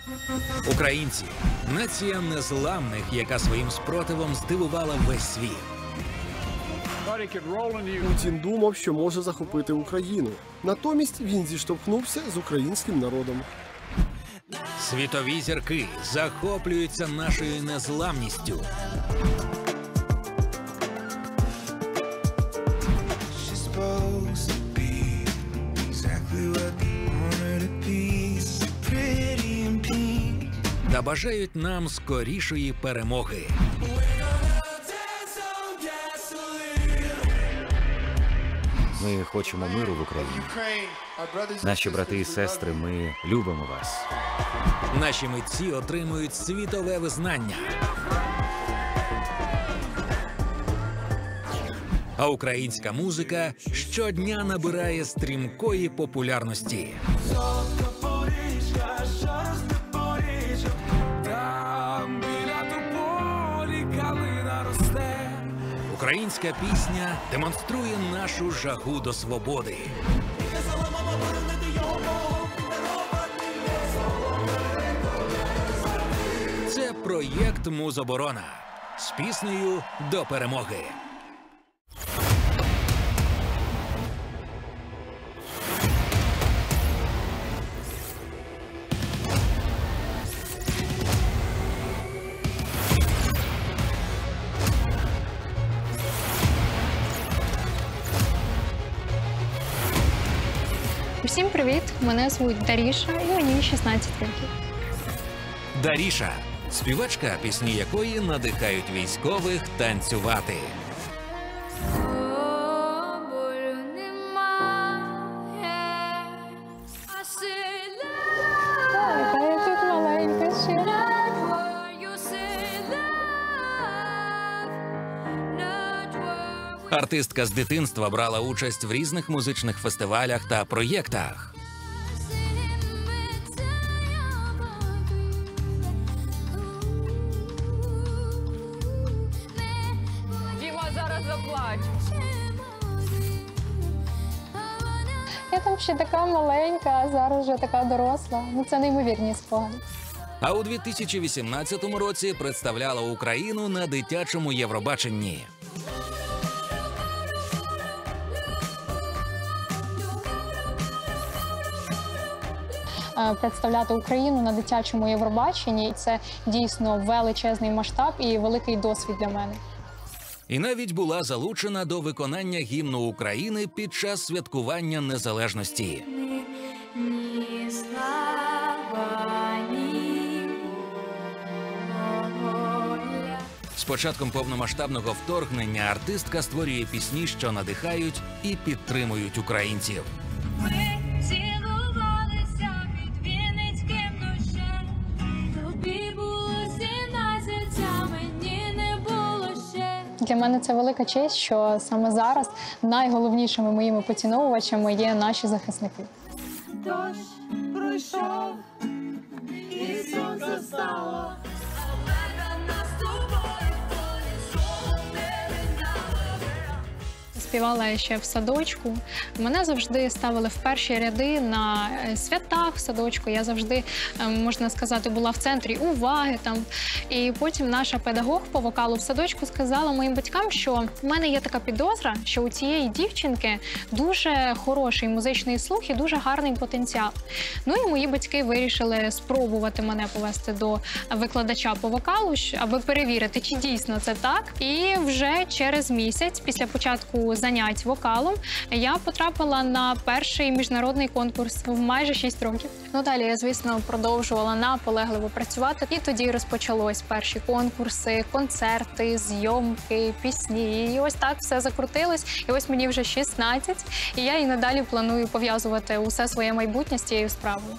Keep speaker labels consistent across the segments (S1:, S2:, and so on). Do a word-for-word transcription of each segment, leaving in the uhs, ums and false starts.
S1: Українці – нація незламних, яка своїм спротивом здивувала весь світ.
S2: Путін думав, що може захопити Україну. Натомість він зіштовхнувся з українським народом.
S1: Світові зірки захоплюються нашою незламністю. Та бажають нам скорішої перемоги.
S3: Ми хочемо миру в Україні. Наші брати і сестри, ми любимо вас.
S1: Наші митці отримують світове визнання. А українська музика щодня набирає стрімкої популярності. Українська пісня демонструє нашу жагу до свободи. Це проєкт «Музоборона» з піснею «До перемоги».
S4: Всім привіт! Мене звуть Даріша і мені шістнадцять років.
S1: Даріша – співачка, пісні якої надихають військових танцювати.
S4: Яка я тут маленька ще.
S1: Артистка з дитинства брала участь в різних музичних фестивалях та проєктах.
S4: Діма зараз заплаче. Я там ще така маленька, а зараз вже така доросла. Ну, це неймовірні спогади.
S1: А у дві тисячі вісімнадцятому році представляла Україну на дитячому Євробаченні.
S4: Представляти Україну на дитячому Євробаченні – це дійсно величезний масштаб і великий досвід для мене.
S1: І навіть була залучена до виконання гімну України під час святкування незалежності. З початком повномасштабного вторгнення артистка створює пісні, що надихають і підтримують українців.
S4: Для мене це велика честь, що саме зараз найголовнішими моїми поціновувачами є наші захисники.
S5: Дощ пройшов, і сонце стало.
S4: Співала я ще в садочку. Мене завжди ставили в перші ряди на святах в садочку. Я завжди, можна сказати, була в центрі уваги там. І потім наша педагог по вокалу в садочку сказала моїм батькам, що в мене є така підозра, що у цієї дівчинки дуже хороший музичний слух і дуже гарний потенціал. Ну і мої батьки вирішили спробувати мене повести до викладача по вокалу, аби перевірити, чи дійсно це так. І вже через місяць після початку занять вокалом я потрапила на перший міжнародний конкурс в майже шість років. Ну далі я, звісно, продовжувала наполегливо працювати. І тоді розпочалось перші конкурси, концерти, зйомки, пісні. І ось так все закрутилось. І ось мені вже шістнадцять. І я і надалі планую пов'язувати усе своє майбутнє з цією справою.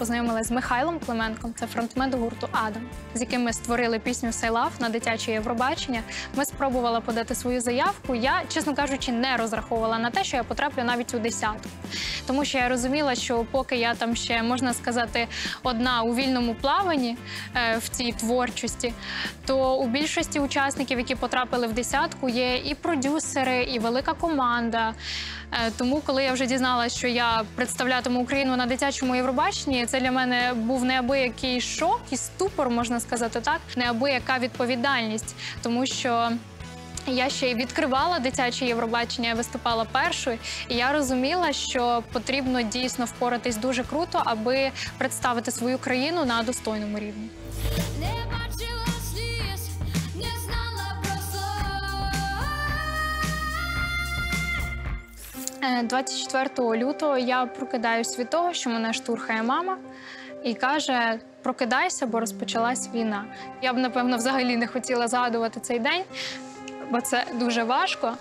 S4: познайомилася з Михайлом Клименком, це фронтмен гурту «Адам», з яким ми створили пісню «Say Love» на дитяче Євробачення. Ми спробували подати свою заявку. Я, чесно кажучи, не розраховувала на те, що я потраплю навіть у десятку. Тому що я розуміла, що поки я там ще, можна сказати, одна у вільному плаванні е, в цій творчості, то у більшості учасників, які потрапили в десятку, є і продюсери, і велика команда. Е, тому, коли я вже дізналася, що я представлятиму Україну на дитячому Євробаченні, це для мене був неабиякий шок і ступор, можна сказати так, неабияка відповідальність, тому що я ще й відкривала дитяче Євробачення, я виступала першою, і я розуміла, що потрібно дійсно впоратись дуже круто, аби представити свою країну на достойному рівні. двадцять четвертого лютого я прокидаюсь від того, що мене штурхає мама і каже: прокидайся, бо розпочалась війна. Я б, напевно, взагалі не хотіла згадувати цей день, бо це дуже важко.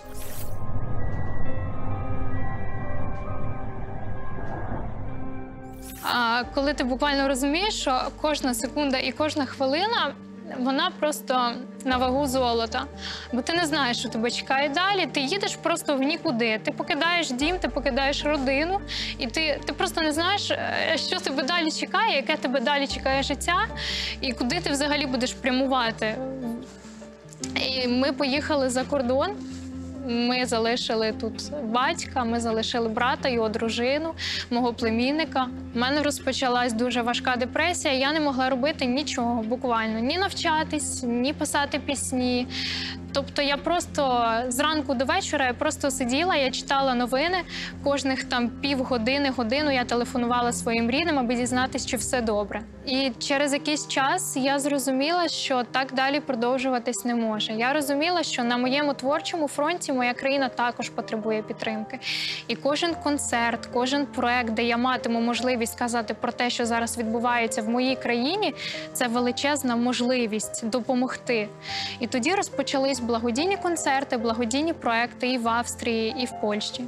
S4: А коли ти буквально розумієш, що кожна секунда і кожна хвилина, вона просто на вагу золота. Бо ти не знаєш, що тебе чекає далі, ти їдеш просто в нікуди. Ти покидаєш дім, ти покидаєш родину, і ти, ти просто не знаєш, що тебе далі чекає, яке тебе далі чекає життя, і куди ти взагалі будеш прямувати. І ми поїхали за кордон. Ми залишили тут батька, ми залишили брата, його дружину, мого племінника. У мене розпочалась дуже важка депресія, я не могла робити нічого, буквально. Ні навчатись, ні писати пісні. Тобто я просто зранку до вечора я просто сиділа, я читала новини, кожних там півгодини, годину я телефонувала своїм рідним, аби дізнатися, чи все добре. І через якийсь час я зрозуміла, що так далі продовжуватись не може. Я розуміла, що на моєму творчому фронті моя країна також потребує підтримки. І кожен концерт, кожен проект, де я матиму можливість сказати про те, що зараз відбувається в моїй країні, це величезна можливість допомогти. І тоді розпочались благодійні концерти, благодійні проекти і в Австрії, і в Польщі.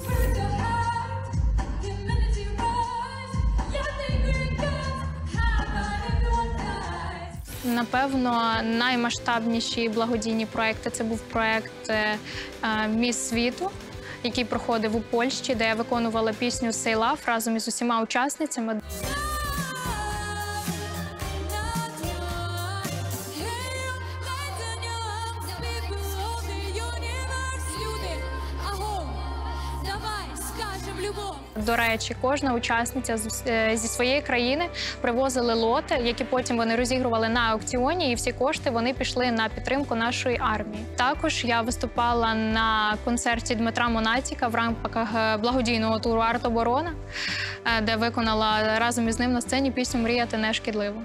S4: Напевно, наймасштабніші благодійні проекти – це був проект «Міс світу», який проходив у Польщі, де я виконувала пісню «Say Love» разом із усіма учасницями. До речі, кожна учасниця зі своєї країни привозили лоти, які потім вони розігрували на аукціоні, і всі кошти вони пішли на підтримку нашої армії. Також я виступала на концерті Дмитра Монатіка в рамках благодійного туру «Артоборона», де виконала разом із ним на сцені пісню «Мріяти не шкідливо».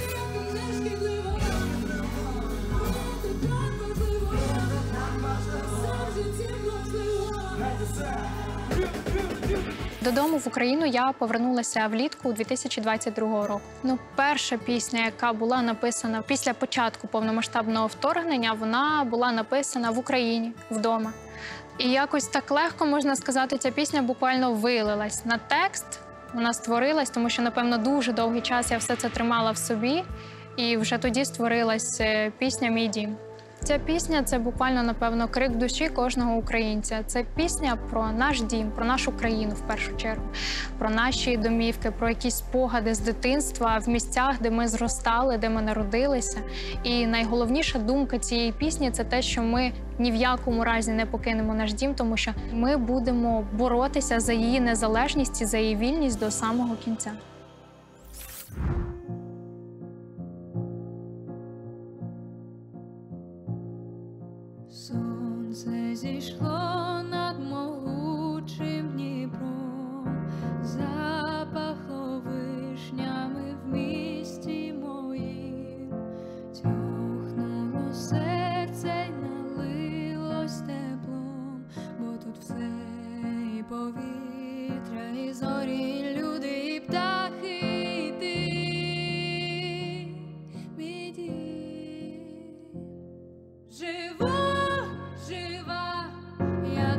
S4: Додому в Україну я повернулася влітку дві тисячі двадцять другого року. Ну, перша пісня, яка була написана після початку повномасштабного вторгнення, вона була написана в Україні, вдома. І якось так легко, можна сказати, ця пісня буквально вилилась на текст. Вона створилась, тому що, напевно, дуже довгий час я все це тримала в собі. І вже тоді створилась пісня «Мій дім». Ця пісня – це буквально, напевно, крик душі кожного українця. Це пісня про наш дім, про нашу країну в першу чергу, про наші домівки, про якісь спогади з дитинства в місцях, де ми зростали, де ми народилися. І найголовніша думка цієї пісні – це те, що ми ні в якому разі не покинемо наш дім, тому що ми будемо боротися за її незалежність і за її вільність до самого кінця.
S5: Сонце зійшло над могучим Дніпром, запахло вишнями в місті моїм, тьохнуло серце й налилось теплом, бо тут все і повітря, і зорі, люди, і птахи, і ти, мій дім. Жива, жива, я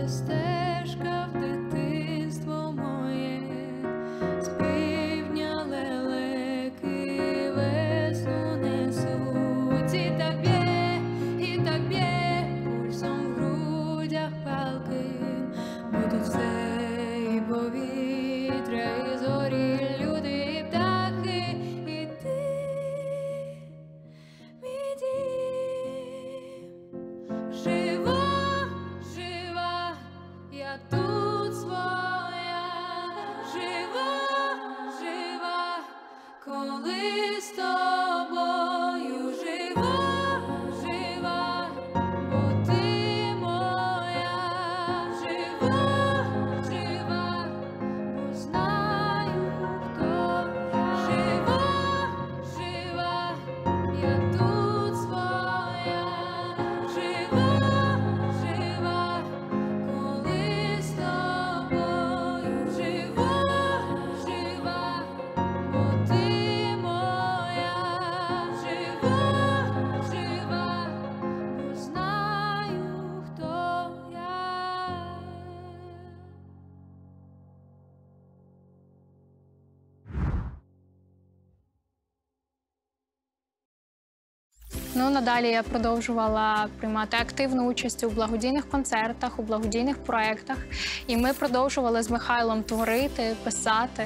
S5: стежка в дитинство моє, з півдня лелеки весну несуть. І так б'є, і так б'є пульсом в грудях палким, будуть все і повітря, і зорі, люди, і птахи, і ти, мій дім. Жива, жива, я тут своя, жива, жива, коли з тобою, жива, жива, бо ти моя, жива, жива, бо знаю, хто я. Жива, жива, я тут своя, жива, жива, коли з тобою, жива, жива, бо ти моя, жива, жива, бо знаю, хто я.
S4: Ну, надалі я продовжувала приймати активну участь у благодійних концертах, у благодійних проєктах. І ми продовжували з Михайлом творити, писати.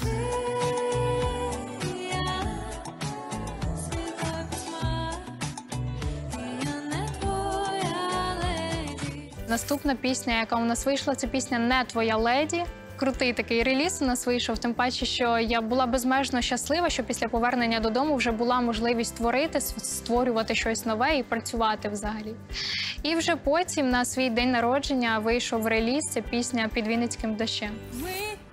S4: Наступна пісня, яка у нас вийшла, це пісня «Не твоя леді». Крутий такий реліз у нас вийшов, тим паче, що я була безмежно щаслива, що після повернення додому вже була можливість творити, створювати щось нове і працювати взагалі. І вже потім на свій день народження вийшов реліз, це пісня «Під Вінницьким дощем».
S5: Ми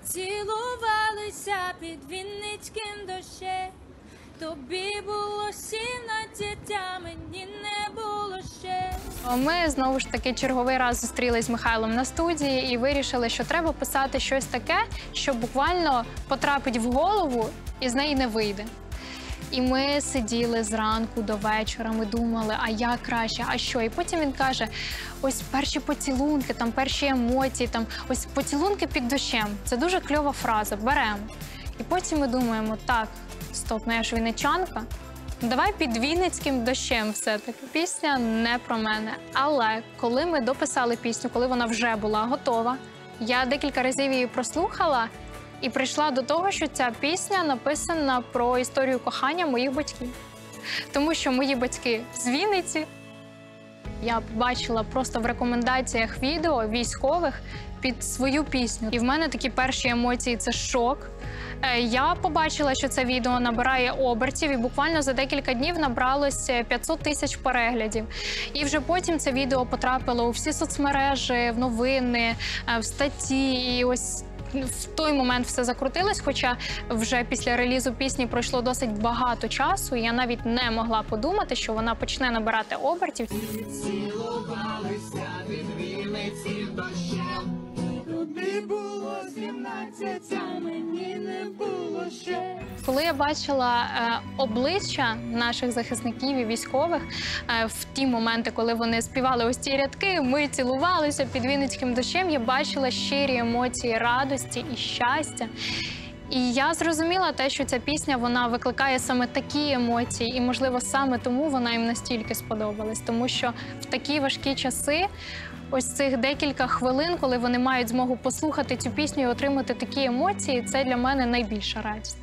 S5: цілувалися під Вінницьким дощем. Тобі було сімнадцять, а мені не було ще.
S4: Ми знову ж таки черговий раз зустрілись з Михайлом на студії і вирішили, що треба писати щось таке, що буквально потрапить в голову і з неї не вийде. І ми сиділи зранку до вечора, ми думали, а як краще, а що? І потім він каже, ось перші поцілунки, там перші емоції, там ось поцілунки під дощем. Це дуже кльова фраза, беремо. І потім ми думаємо, так, стоп, ну я ж вінничанка, давай під Вінницьким дощем все-таки. Пісня не про мене. Але коли ми дописали пісню, коли вона вже була готова, я декілька разів її прослухала і прийшла до того, що ця пісня написана про історію кохання моїх батьків. Тому що мої батьки з Вінниці. Я побачила просто в рекомендаціях відео військових під свою пісню. І в мене такі перші емоції – це шок. Я побачила, що це відео набирає обертів, і буквально за декілька днів набралось п'ятсот тисяч переглядів. І вже потім це відео потрапило у всі соцмережі, в новини, в статті. І ось в той момент все закрутилось, хоча вже після релізу пісні пройшло досить багато часу, і я навіть не могла подумати, що вона почне набирати обертів.
S6: Цілувалися від Вінниці дощем. Тобі було сімнадцять, а мені не було ще.
S4: Коли я бачила е, обличчя наших захисників і військових е, в ті моменти, коли вони співали ось ці рядки, ми цілувалися під Вінницьким дощем, я бачила щирі емоції радості і щастя. І я зрозуміла те, що ця пісня, вона викликає саме такі емоції, і, можливо, саме тому вона їм настільки сподобалась. Тому що в такі важкі часи ось цих декілька хвилин, коли вони мають змогу послухати цю пісню і отримати такі емоції, це для мене найбільша радість.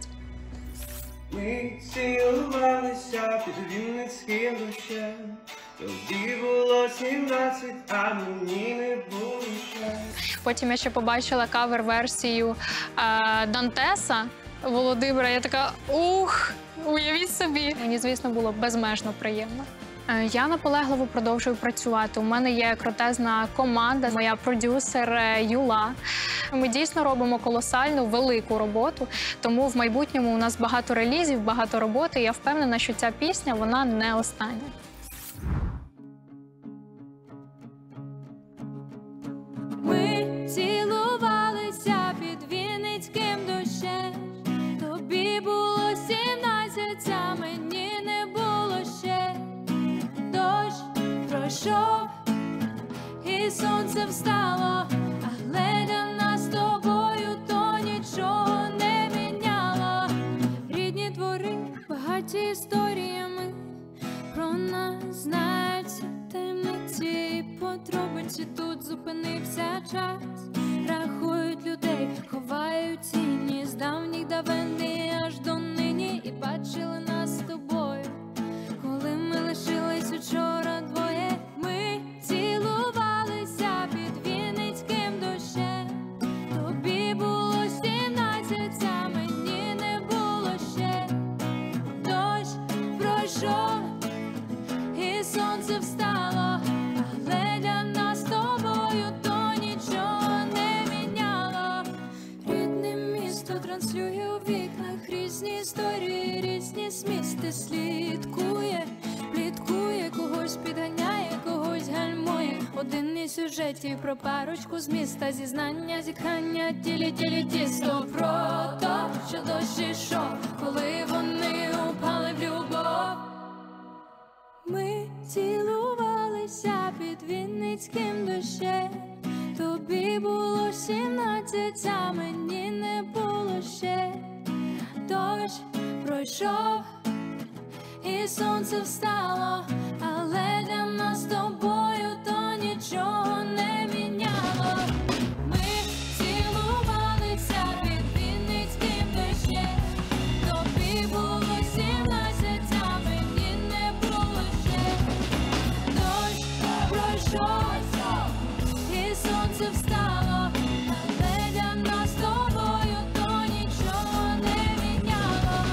S6: Ми цілувалися під Вінницьким дощем. Тобі було сімнадцять, а мені не було ще.
S4: Потім я ще побачила кавер-версію е, Дантеса Володимира. Я така, ух, уявіть собі. Мені, звісно, було безмежно приємно. Е, я наполегливо продовжую працювати. У мене є крутезна команда, моя продюсер е, Юла. Ми дійсно робимо колосальну, велику роботу, тому в майбутньому у нас багато релізів, багато роботи. І я впевнена, що ця пісня, вона не остання.
S5: Ми цілувалися під Вінницьким дощем. Тобі було сімнадцять, а мені не було ще. Дощ пройшов, і сонце встало. історіями про нас знаються таємниці і подробиці. Тут зупинився час, рахують людей, ховають тіні з давніх давен і аж до нині. І бачили нас з тобою, коли ми лишились учора двоє. Ми цілувалися під вінницьким дощем. Тобі було сімнадцять, а мені не було ще. Дощ пройшов і сонце встало, але для нас з тобою то нічого не міняло. Рідне місто транслює у вікнах різні історії, різні змісти. Слідкує, пліткує, когось підганяє, когось гальмує. Один із сюжетів про парочку з міста, зізнання, зітхання, тілі, тілі, тісто. Про то, що дощ ішов, коли вони упали в любов. Ми цілувалися під вінницьким дощем. Тобі було сімнадцять, а мені не було ще. Дощ пройшов і сонце встало, але для нас з тобою то нічого не міняло. Ми цілувалися під вінницьким дощем. Тобі було сімнадцять, а мені не було ще. Дощ пройшов і сонце встало, але для нас з тобою то нічого не міняло.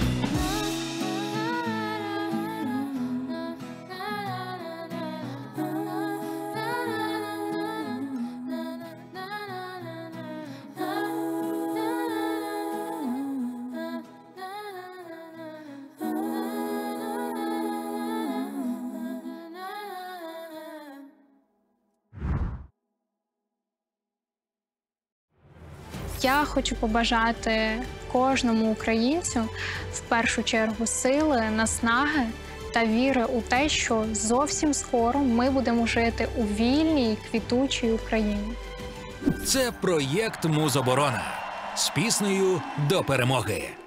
S4: Я хочу побажати кожному українцю в першу чергу сили, наснаги та віри у те, що зовсім скоро ми будемо жити у вільній, квітучій Україні.
S1: Це проєкт «Музоборона» з піснею «До перемоги».